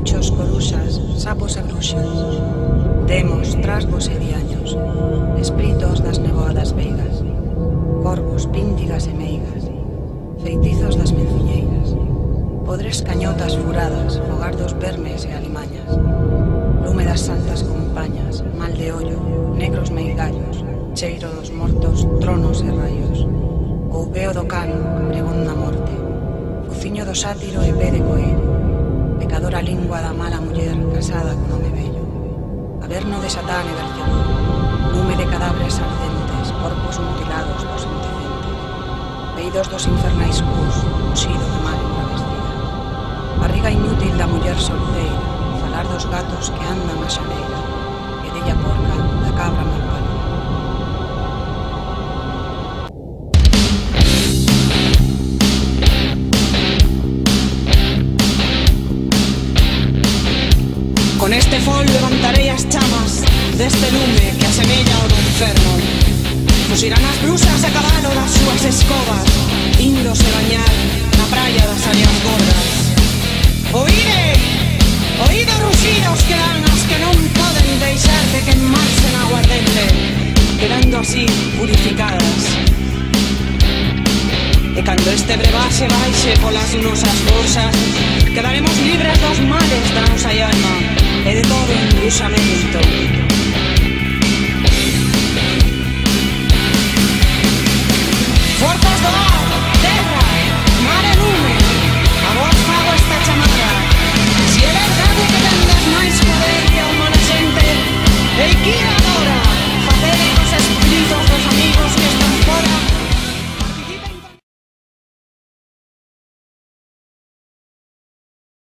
Cuchos, coruxas, sapos e bruxas, demos, trasgos e diaños, espritos das neboadas veigas, corvos, píntigas e meigas, feitizos das menzuñeiras, podres cañotas furadas, fogar dos vermes e alimañas, lume das santas compañas, mal de ollo, negros meigallos, cheiro dos mortos, tronos e raios, ouveo do cano, pregón na morte, cociño do sátiro e pé de coeiro, pecadora lingua da mala muller casada con home bello, averno de Satán e Belcebú, lume de cadáveres ardentes, corpos mutilados dos indecentes, veidos dos infernais cus, uxido de mal travestida, barriga inútil da muller solteira, falar dos gatos que andan a xaneira, e della porca da cabra malpalida. Con este fol levantarei as chamas deste lume que asemella ao do inferno. Fuxirán as brusas a cabalo das súas escobas, índose bañar na praia das areas gordas. Oíde, oíde os ruxidos que dan as que non poden deixar de quemarse na aguardente, quedando así purificadas. E cando este brebaxe baixe polas nosas bolsas, quedaremos libres dos males da nosa alma e de todo embruxamento.